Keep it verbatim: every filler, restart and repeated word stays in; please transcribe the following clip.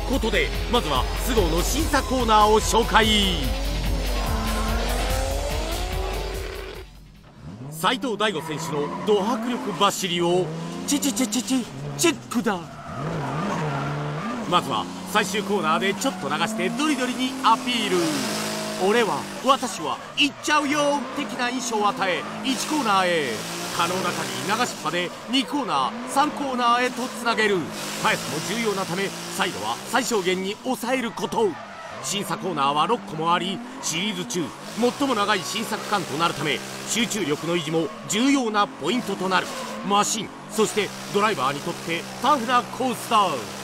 ことで、まずは菅生の審査コーナーを紹介。斉藤大吾選手のド迫力走りをチチチチチチェックだ。まずは最終コーナーでちょっと流してドリドリにアピール。俺は私は行っちゃうよ的な印象を与え、いちコーナーへ、可能な限り流しっぱでにコーナーさんコーナーへとつなげる。速さも重要なためサイドは最小限に抑えること。審査コーナーはろっこもあり、シリーズ中最も長い審査区間となるため、集中力の維持も重要なポイントとなる。マシンそしてドライバーにとってタフなコースだ。